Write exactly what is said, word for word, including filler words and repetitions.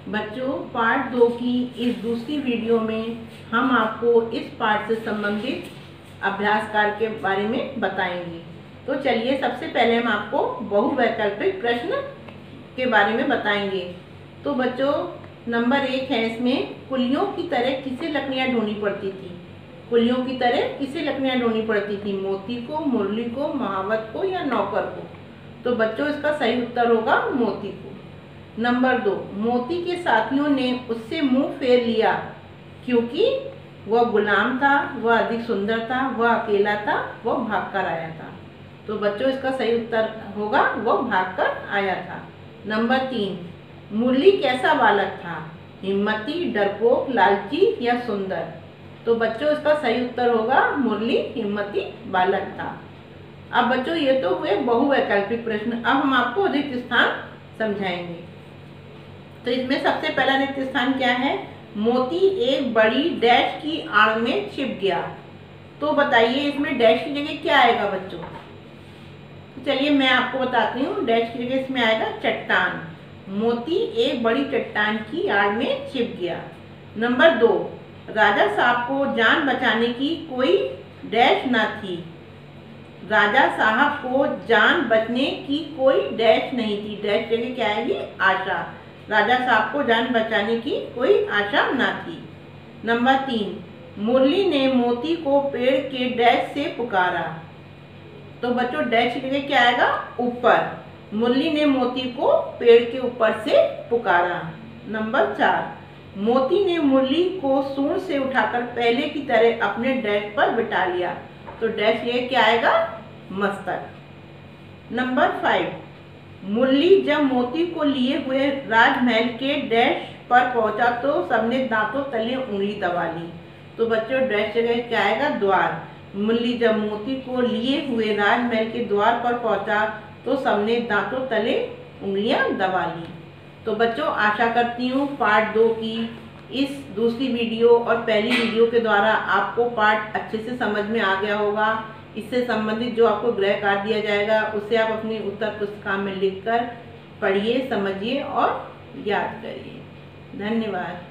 बच्चों, पार्ट दो की इस दूसरी वीडियो में हम आपको इस पार्ट से संबंधित अभ्यास कार्य के बारे में बताएंगे। तो चलिए, सबसे पहले हम आपको बहुवैकल्पिक प्रश्न के बारे में बताएंगे। तो बच्चों, नंबर एक है इसमें, कुलियों की तरह किसे लकड़ियाँ ढूंढनी पड़ती थी? कुलियों की तरह किसे लकड़ियाँ ढूंढनी पड़ती थी? मोती को, मुरली को, महावत को या नौकर को? तो बच्चों, इसका सही उत्तर होगा मोती को। नंबर दो, मोती के साथियों ने उससे मुंह फेर लिया क्योंकि वह गुलाम था, वह अधिक सुंदर था, वह अकेला था, वह भागकर आया था। तो बच्चों, इसका सही उत्तर होगा वह भागकर आया था। नंबर तीन, मुरली कैसा बालक था? हिम्मती, डरपोक, लालची या सुंदर? तो बच्चों, इसका सही उत्तर होगा मुरली हिम्मती बालक था। अब बच्चों, ये तो हुए बहुवैकल्पिक प्रश्न। अब हम आपको रिक्त स्थान समझाएंगे। तो इसमें सबसे पहला रिक्त स्थान क्या है? मोती एक बड़ी डैश की आड़ में छिप गया। तो बताइए, इसमें डैश की जगह क्या आएगा बच्चों? तो चलिए मैं आपको बताती हूँ। डैश की जगह इसमें आएगा चट्टान। मोती एक बड़ी चट्टान की आड़ में छिप गया। नंबर दो, राजा साहब को जान बचाने की कोई डैश ना थी। राजा साहब को जान बचने की कोई डैश नहीं थी। डैश जगह क्या आएगी? आशा। राजा साहब को जान बचाने की कोई आशा ना थी। नंबर तीन, मुरली ने मोती को पेड़ के डैश से पुकारा। तो बच्चों, डैश की जगह क्या आएगा? ऊपर। मुरली ने मोती को पेड़ के ऊपर से पुकारा। नंबर चार, मोती ने मुरली को सूंड से उठाकर पहले की तरह अपने डैश पर बिठा लिया। तो डैश ये क्या आएगा? मस्तक। नंबर फाइव, मुरली जब मोती को लिए हुए राजमहल के डैश पर पहुंचा तो सबने दांतों तले उंगली दबा ली। तो बच्चों, डैश जगह क्या आएगा? द्वार। मुरली जब मोती को लिए हुए राजमहल के द्वार पर पहुंचा तो सबने दांतों तले उंगलियां दबा ली। तो बच्चों, आशा करती हूँ पार्ट दो की इस दूसरी वीडियो और पहली वीडियो के द्वारा आपको पार्ट अच्छे से समझ में आ गया होगा। इससे संबंधित जो आपको गृह कार्य दिया जाएगा उसे आप अपनी उत्तर पुस्तिका में लिखकर पढ़िए, समझिए और याद करिए। धन्यवाद।